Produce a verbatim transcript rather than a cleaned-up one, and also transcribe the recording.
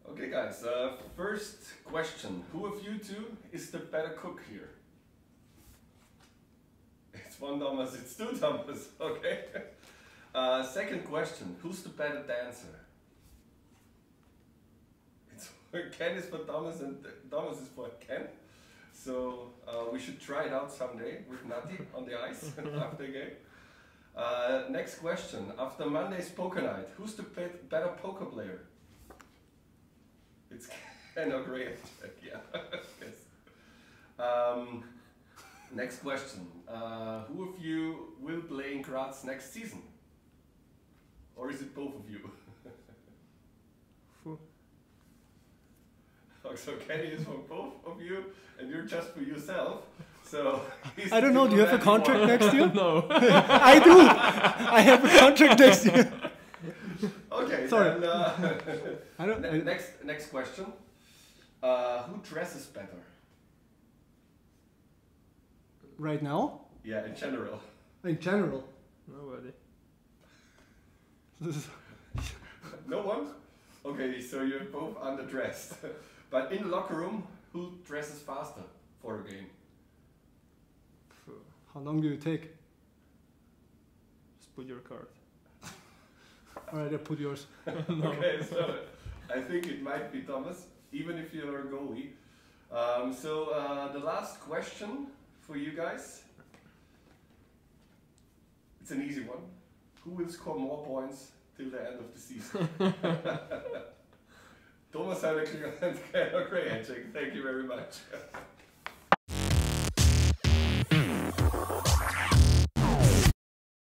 Okay, guys. Uh, first question: who of you two is the better cook here? It's one Thomas. It's two Thomas. Okay. Uh, second question: who's the better dancer? It's Ken is for Thomas and Thomas is for Ken. So uh, we should try it out someday with Nati on the ice after the game. Uh, next question: after Monday's poker night, who's the better poker player? It's Ken Ograjensek, yeah. Yes. Um, next question: uh, who of you will play in Graz next season? Or is it both of you? So Kenny is for both of you, and you're just for yourself. So I don't know. Do you have a contract one. next year? No. I do. I have a contract next year. Okay. Sorry. Then, uh, I don't. ne I, next next question. Uh, who dresses better? right now? Yeah, in general. In general. Nobody. No one? Okay, so you're both underdressed. But in the locker room, who dresses faster for a game? How long do you take? Just put your card. Alright, I put yours. No. Okay, so I think it might be Thomas, even if you're a goalie. Um, so uh, the last question for you guys. It's an easy one. Who will score more points till the end of the season? Thomas Höneckl and Ograjensek, thank you very much.